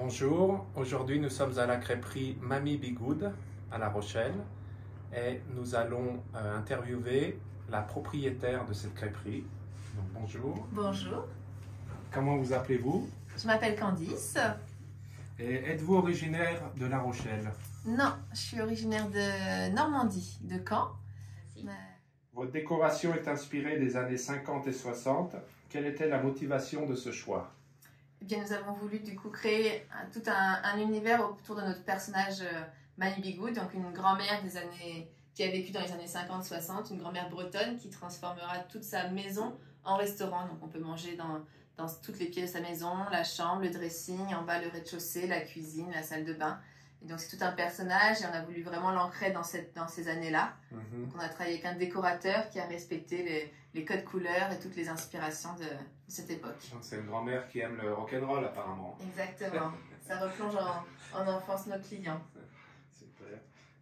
Bonjour, aujourd'hui nous sommes à la crêperie Mamie Be Good à La Rochelle et nous allons interviewer la propriétaire de cette crêperie. Donc, bonjour. Bonjour. Comment vous appelez-vous? Je m'appelle Candice. Et êtes-vous originaire de La Rochelle? Non, je suis originaire de Normandie, de Caen. Votre décoration est inspirée des années 50 et 60. Quelle était la motivation de ce choix? Eh bien, nous avons voulu du coup créer tout un univers autour de notre personnage Mamie Be Good, donc une grand-mère qui a vécu dans les années 50-60, une grand-mère bretonne qui transformera toute sa maison en restaurant. Donc on peut manger dans toutes les pièces de sa maison, la chambre, le dressing, en bas le rez-de-chaussée, la cuisine, la salle de bain. Et donc c'est tout un personnage et on a voulu vraiment l'ancrer dans ces années-là. Donc on a travaillé avec un décorateur qui a respecté les codes couleurs et toutes les inspirations de cette époque. C'est une grand-mère qui aime le rock'n'roll apparemment. Exactement, ça replonge en enfance nos clients. Super,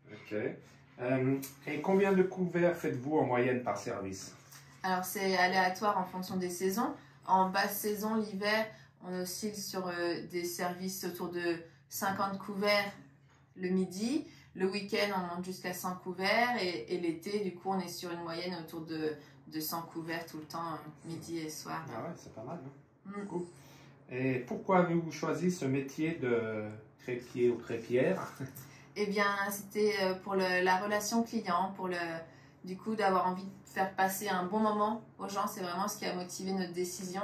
ok. Et combien de couverts faites-vous en moyenne par service? Alors c'est aléatoire en fonction des saisons. En basse saison, l'hiver, on oscille sur des services autour de 50 couverts le midi. Le week-end, on monte jusqu'à 100 couverts. Et l'été, du coup, on est sur une moyenne autour de 100 couverts tout le temps, midi et soir. Ah ouais, c'est pas mal. Hein? Cool. Et pourquoi avez-vous choisi ce métier de crêpier ou crêpière? Eh bien, c'était pour la relation client, du coup, d'avoir envie de faire passer un bon moment aux gens. C'est vraiment ce qui a motivé notre décision.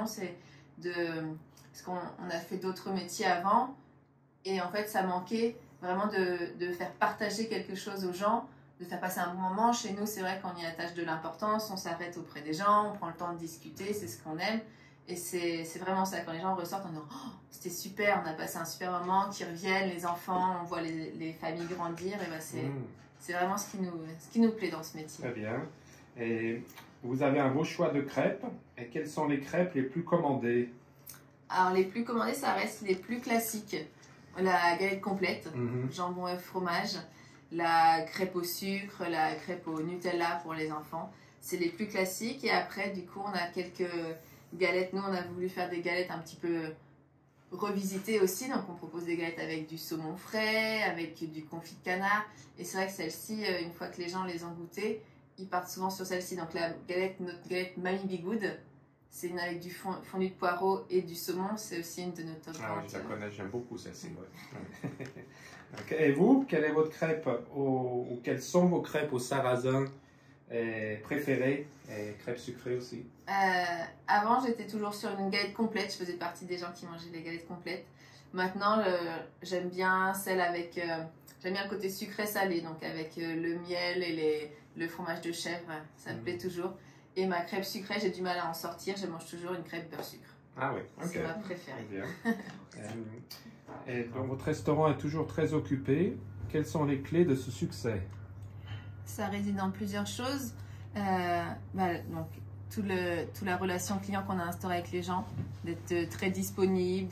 Parce qu'on a fait d'autres métiers avant. Et en fait, ça manquait vraiment de faire partager quelque chose aux gens, de faire passer un bon moment. Chez nous, c'est vrai qu'on y attache de l'importance. On s'arrête auprès des gens, on prend le temps de discuter. C'est ce qu'on aime. Et c'est vraiment ça. Quand les gens ressortent en disant oh, c'était super, on a passé un super moment, qu'ils reviennent, les enfants, on voit les familles grandir. Et ben c'est vraiment ce qui nous plaît dans ce métier. Très bien. Et vous avez un beau choix de crêpes. Et quelles sont les crêpes les plus commandées? Alors, les plus commandées, ça reste les plus classiques. La galette complète, jambon, œuf, fromage. La crêpe au sucre, la crêpe au Nutella pour les enfants. C'est les plus classiques. Et après, du coup, on a quelques galettes. Nous, on a voulu faire des galettes un petit peu revisitées aussi. Donc, on propose des galettes avec du saumon frais, avec du confit de canard. Et c'est vrai que celle-ci, une fois que les gens les ont goûtées, ils partent souvent sur celle-ci. Donc, notre galette Mamie Be Good, c'est une avec du fondu de poireau et du saumon. C'est aussi une de nos top. Ah oui, je la connais, j'aime beaucoup celle-ci. Ouais. Okay. Et vous, quelle est votre crêpe ou quelles sont vos crêpes au sarrasin préférées et crêpes sucrées aussi? Avant, j'étais toujours sur une galette complète. Je faisais partie des gens qui mangeaient les galettes complètes. Maintenant, j'aime bien celle avec... j'aime bien le côté sucré-salé, donc avec le miel et le fromage de chèvre. Ça me plaît toujours. Et ma crêpe sucrée, j'ai du mal à en sortir. Je mange toujours une crêpe beurre sucre. Ah oui, ok. C'est ma préférée. Bien. Et donc, votre restaurant est toujours très occupé. Quelles sont les clés de ce succès? Ça réside dans plusieurs choses. Donc, toute la relation client qu'on a instaurée avec les gens, d'être très disponible,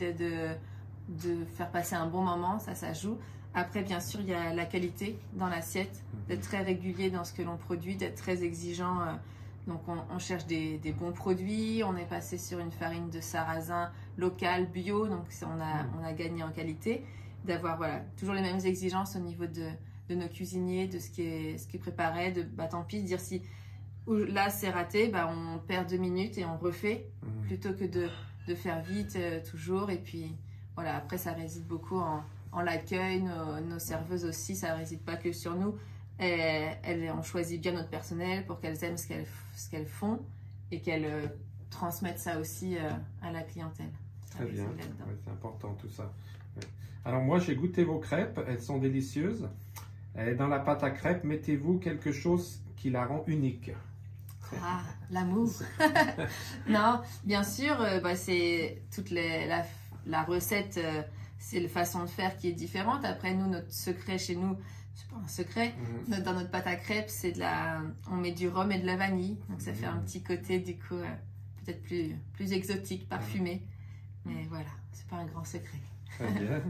de faire passer un bon moment, ça joue. Après, bien sûr, il y a la qualité dans l'assiette, d'être très régulier dans ce que l'on produit, d'être très exigeant. Donc, on cherche des bons produits. On est passé sur une farine de sarrasin locale, bio. Donc, on a gagné en qualité. D'avoir toujours les mêmes exigences au niveau de nos cuisiniers, de ce qui est préparé. Tant pis, de dire si là c'est raté, on perd 2 minutes et on refait. Plutôt que de faire vite toujours. Et puis, voilà, après, ça réside beaucoup en l'accueil. Nos serveuses aussi, ça ne réside pas que sur nous. On choisit bien notre personnel pour qu'elles aiment ce qu'elles font et qu'elles transmettent ça aussi à la clientèle. Très bien, oui, c'est important tout ça. Oui. Alors moi j'ai goûté vos crêpes, elles sont délicieuses. Et dans la pâte à crêpes, mettez-vous quelque chose qui la rend unique? Ah, l'amour. Non, bien sûr, c'est toute la recette, c'est la façon de faire qui est différente. Après nous, notre secret chez nous, c'est pas un secret. Dans notre pâte à crêpes, on met du rhum et de la vanille. Donc ça fait un petit côté du coup peut-être plus exotique, parfumé. Mais voilà, c'est pas un grand secret. Très bien.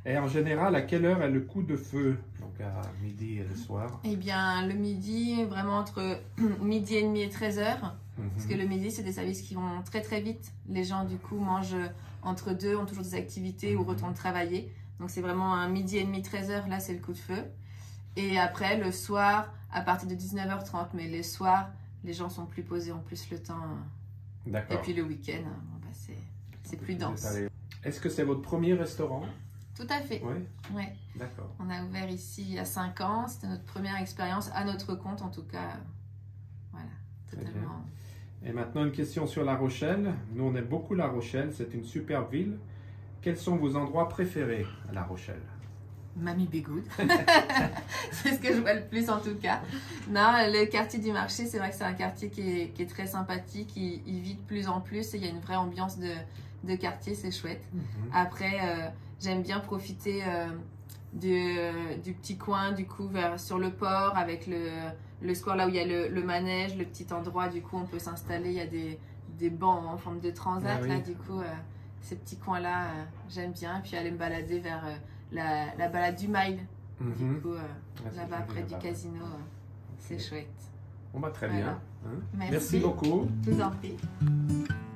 Et en général, à quelle heure est le coup de feu? Donc à midi et le soir. Eh bien, le midi, vraiment entre midi et demi et 13h. Parce que le midi, c'est des services qui vont très très vite. Les gens, du coup, mangent entre deux, ont toujours des activités ou retournent travailler. Donc, c'est vraiment un midi et demi, 13h, là, c'est le coup de feu. Et après, le soir, à partir de 19h30. Mais les soirs, les gens sont plus posés, ont plus le temps. D'accord. Et puis le week-end, bon, bah, c'est plus dense. Est-ce que c'est votre premier restaurant? Tout à fait. Oui. Ouais. D'accord. On a ouvert ici il y a 5 ans. C'était notre première expérience, à notre compte en tout cas. Voilà, totalement. Et maintenant, une question sur La Rochelle. Nous, on aime beaucoup La Rochelle. C'est une superbe ville. Quels sont vos endroits préférés à La Rochelle? Mamie Be Good. C'est ce que je vois le plus en tout cas. Non, le quartier du marché, c'est vrai que c'est un quartier qui est très sympathique. Il vit de plus en plus et il y a une vraie ambiance de quartier, c'est chouette. Après, j'aime bien profiter du petit coin, du coup, sur le port avec le square là où il y a le manège, le petit endroit, du coup, on peut s'installer. Il y a des bancs en forme de transat, là, du coup, ces petits coins-là, j'aime bien. Puis aller me balader vers la balade du Mile, du coup, là-bas près du casino, c'est chouette. On va très Voilà. bien. Hein? Merci. Merci beaucoup. Je vous en prie.